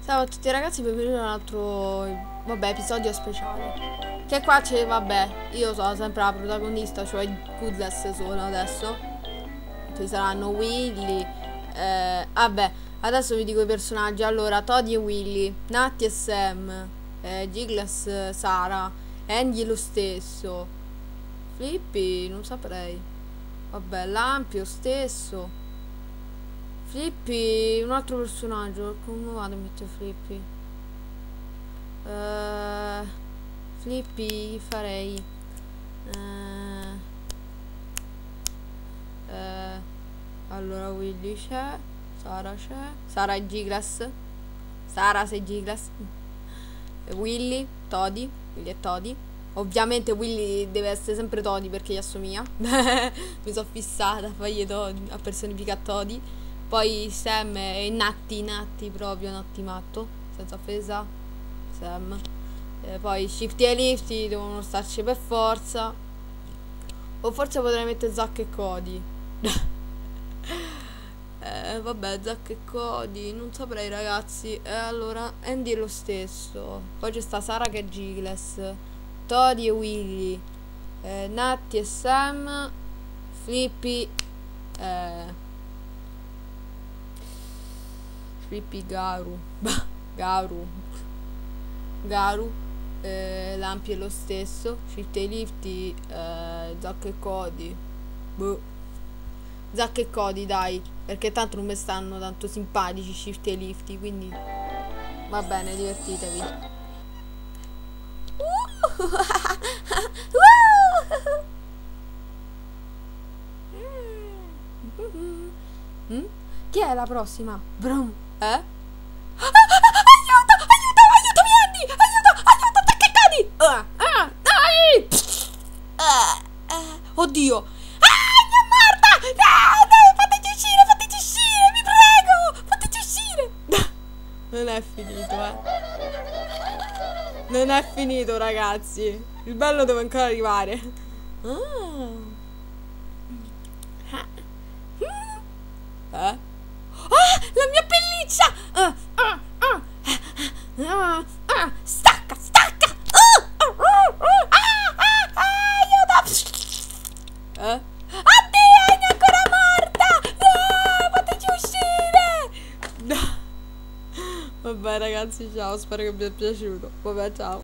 Ciao a tutti ragazzi, benvenuti in un altro, episodio speciale. Che qua c'è, io sono sempre la protagonista, cioè Kudles sono adesso. Ci saranno Willy, adesso vi dico i personaggi. Allora, Toddy e Willy, Natti e Sam, Giggles, Sara, Andy lo stesso, Flippy, non saprei. Vabbè, Lampio stesso. Flippy, un altro personaggio. Come vado a mettere Flippy? Flippy farei. Allora Willy c'è. Sara c'è. Sara e Giggles. Sara sei Giggles. Willy, Toddy. Willy e Toddy. Ovviamente Willy deve essere sempre Toddy perché gli assomiglia. Mi sono fissata a fargli Toddy, a personificare Toddy. Poi Sam e Natti proprio, Natti matto, senza offesa, Sam. Poi Shifty e Lifty devono starci per forza. O forse potrei mettere Zack e Cody. Vabbè, Zack e Cody, non saprei ragazzi. Allora, Andy è lo stesso. Poi c'è sta Sara che è Giggles, Toddy e Willy, Natti e Sam, Flippy, Flippy Garu. Garu. Lampi è lo stesso. Shifty e Lifty, Zack e Cody. Zack e Cody dai, perché tanto non mi stanno tanto simpatici Shifty e Lifty, quindi va bene, divertitevi. Chi è la prossima? Brum. Aiuto, aiutami Andy! Aiuto, attacca Cody! Oddio! Mi è morta! Fateci uscire, vi prego! Fateci uscire! Non è finito, Non è finito, ragazzi. Il bello deve ancora arrivare. La mia pelliccia! Stacca! Aiuto! Addio, è ancora morta! Fateci uscire! Vabbè ragazzi, ciao, spero che vi sia piaciuto. Vabbè, ciao.